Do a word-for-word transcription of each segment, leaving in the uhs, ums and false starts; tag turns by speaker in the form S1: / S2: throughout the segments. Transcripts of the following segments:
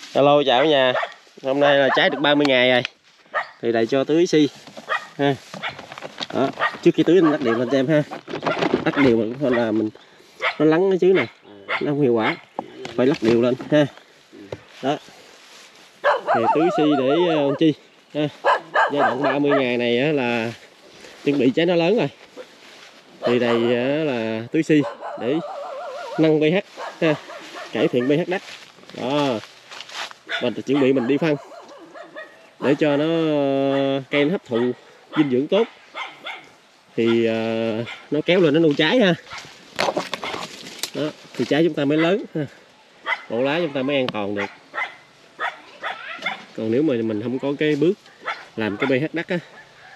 S1: Hello, chào cả nhà. Hôm nay là trái được ba mươi ngày rồi. Thì đây cho tưới xi ha. Đó, trước khi tưới mình lắc đều lên cho em ha. Lắc đều mình thôi là mình nó lắng cái chứ nè, nó không hiệu quả. Phải lắc đều lên ha. Đó. Thì tưới xi để uh, chi ha. Giai đoạn ba mươi ngày này á, là chuẩn bị trái nó lớn rồi. Thì đây á, là tưới xi để nâng pH ha, cải thiện pH đất. Đó. Mình chuẩn bị mình đi phân để cho nó cây nó hấp thụ dinh dưỡng tốt, thì uh, nó kéo lên nó nuôi trái ha. Đó, thì trái chúng ta mới lớn ha. Bộ lá chúng ta mới an toàn được. Còn nếu mà mình không có cái bước làm cái pH đất á,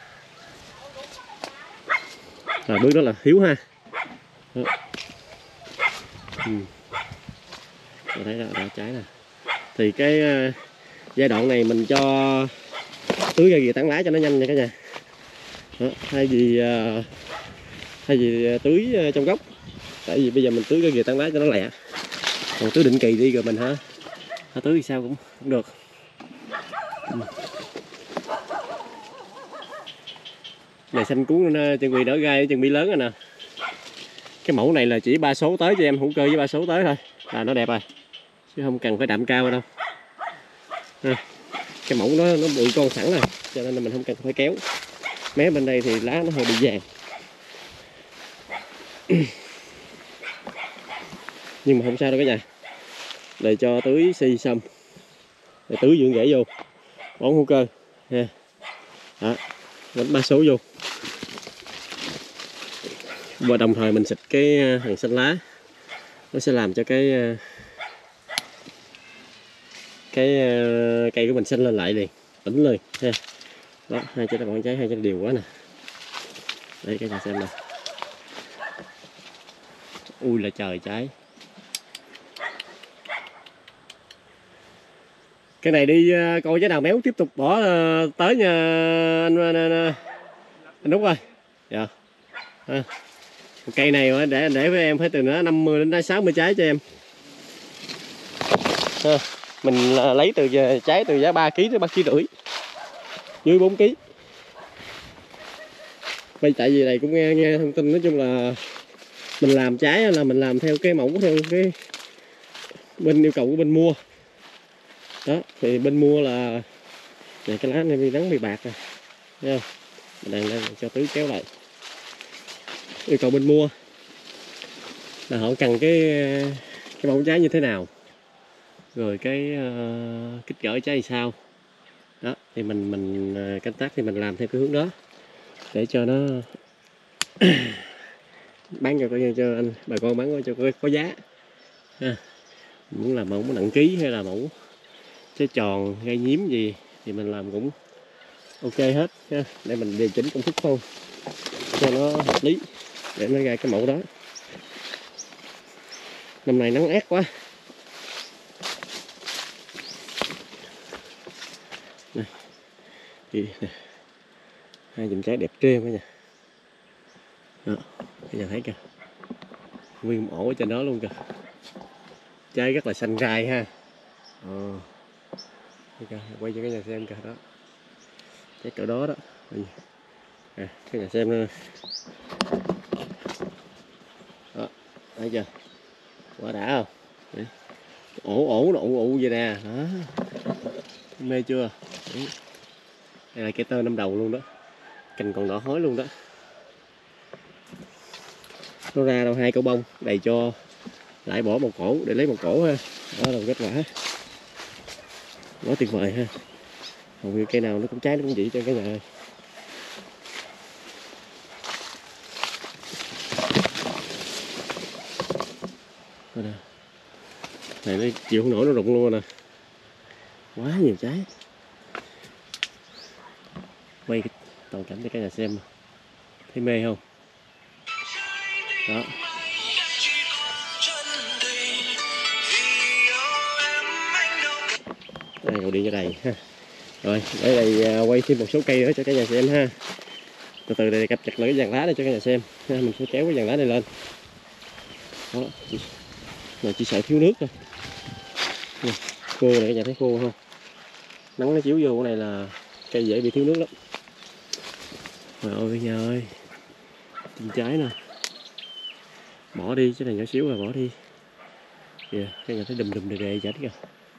S1: là bước đó là thiếu ha. Đó. Ừ. Tôi thấy đó, đó trái nè. Thì cái uh, giai đoạn này mình cho tưới ra gìa tán lá cho nó nhanh nha cả nhà. Đó, thay vì uh, thay vì tưới trong gốc, tại vì bây giờ mình tưới ra gìa tán lá cho nó lẹ. Còn tưới định kỳ đi rồi mình hả, hả tưới thì sao cũng, cũng được. Ừ. Này xanh cuốn chân quỳ đỡ gai chân bi lớn rồi nè. Cái mẫu này là chỉ ba số tới cho em, hữu cơ với ba số tới thôi là nó đẹp rồi, chứ không cần phải đạm cao đâu. À, cái mẫu nó nó bụi con sẵn rồi, cho nên là mình không cần phải kéo. Mé bên đây thì lá nó hơi bị vàng. Nhưng mà không sao đâu cả nhà. Để cho tưới xi xong, để tưới dưỡng rễ vô, bón hữu cơ ha. Đó, đánh ba số vô. Và đồng thời mình xịt cái hàng xanh lá, nó sẽ làm cho cái cái cây của mình xanh lên lại liền, đỉnh lên ha. Đó, hai trái con trái hai trái đều quá nè. Đây cả nhà xem nè. Ui là trời trái. Cái này đi coi trái nào méo tiếp tục bỏ tới nha anh anh, anh, anh Út ơi. Dạ. À, cây này để để với em phải từ nó năm mươi đến sáu mươi trái cho em. À, mình lấy từ trái từ giá ba ki lô gam tới ba ki lô gam rưỡi, dưới bốn ki lô gam. Bây tại vì này cũng nghe nghe thông tin, nói chung là mình làm trái là mình làm theo cái mẫu, theo cái bên yêu cầu của bên mua. Đó, thì bên mua là này, cái lá này bị nắng bị bạc rồi, thấy không? Mình đang đang cho tưới kéo lại. Yêu cầu bên mua là họ cần cái cái mẫu trái như thế nào, rồi cái uh, kích cỡ trái thì sao. Đó, thì mình mình uh, canh tác thì mình làm theo cái hướng đó để cho nó bán cho cho anh bà con bán cho có, có giá ha. Muốn làm mẫu nặng ký hay là mẫu trái tròn gây nhím gì thì mình làm cũng ok hết ha. Để mình điều chỉnh công thức phân cho nó hợp lý để nó ra cái mẫu đó. Năm nay nắng ác quá. Này, thì nè, hai chùm trái đẹp trơn cả nhà. Đó, bây giờ thấy kìa, nguyên một ổ ở trên đó luôn kìa. Trái rất là xanh rai ha. Ờ. Kìa, quay cho cả nhà xem kìa đó. Trái cỡ đó đó. À, cả nhà xem nữa. Đó, thấy chưa? Quá đã không? Đấy. Ổ ổ nó ụ ụ vậy nè. Đó. Mê chưa? Đấy. Đây là cây tơ năm đầu luôn đó. Cành còn đỏ hói luôn đó. Nó ra đâu hai cổ bông, đầy cho lại bỏ một cổ để lấy một cổ ha. Đó là kết quả. Quá tuyệt vời ha. Hầu như cây nào nó cũng trái nó cũng vậy cho cả nhà ơi. Này nó chịu không nổi, nó rụng luôn nè. Quá nhiều trái. Quay cái toàn cảnh cho cả nhà xem. Thấy mê không? Đó. Đây cầu điện cho đầy ha. Rồi, để đây quay thêm một số cây nữa cho cả nhà xem ha. Từ từ đây cặp chặt lại cái dàn lá này cho cả nhà xem ha. Mình sẽ kéo cái dàn lá này lên. Đó. Này chỉ sợ thiếu nước thôi. Nè, khô này, cả nhà thấy khô không? Nắng nó chiếu vô cái này là cây dễ bị thiếu nước lắm. Trời ơi cả nhà ơi, chân trái nè, bỏ đi, cái này nhỏ xíu rồi, bỏ đi. Kìa, cái nhà thấy đùm đùm đề đề chảy kìa.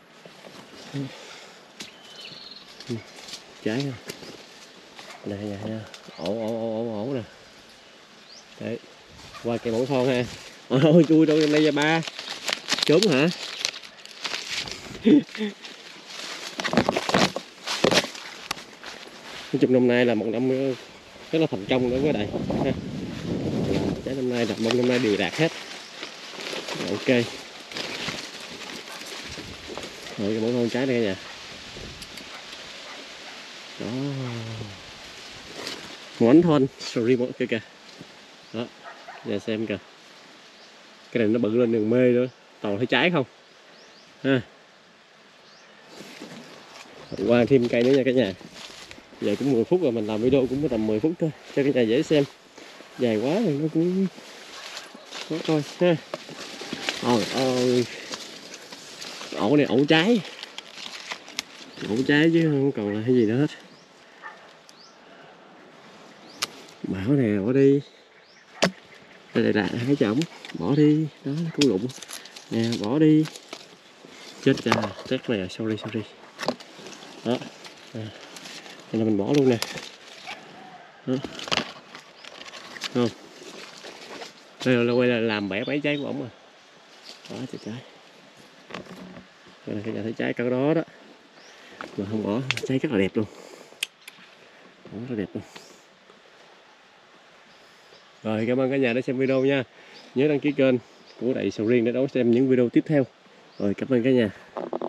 S1: Trái nè, đây nha nha, ổ ổ ổ ổ ổ nè. Đấy, qua cây mẫu thon ha. Ôi ôi chui đâu trong đây ra ba, trốn hả? Nói chung năm nay là một năm rất là thành công đối với đại ha. Trái năm nay đặt bông năm nay đều đạt hết. Ok. Rồi cái mẫu thon trái đây nha. Đó. Ngón thon, sorry mọi người kìa. Đó, giờ xem kìa. Cái này nó bự lên đường mê nữa, toàn thấy trái không. Ha. Qua thêm cây nữa nha cả nhà. Giờ cũng mười phút rồi, mình làm video cũng tầm mười phút thôi cho cả nhà dễ xem. Dài quá thì nó cũng khó coi ha. Ôi ôi, ổ này ổ trái, ổ trái chứ không còn là cái gì nữa hết. Bảo nè, bỏ đi. Đây là hai chồng, bỏ đi, đó cũng lụng nè, bỏ đi. Chết cha, chết này, sorry sorry. Đó, à, đây là mình bỏ luôn nè. Đó. Không, đây là quay là làm bẻ mấy trái của ổng à. Đó, chết trái. Đây là cái nhà thấy trái cỡ đó đó, mà không bỏ, trái rất là đẹp luôn, rất là đẹp luôn. Rồi, cảm ơn cả nhà đã xem video nha. Nhớ đăng ký kênh của Đại Sầu Riêng để đón xem những video tiếp theo. Rồi, cảm ơn cả nhà.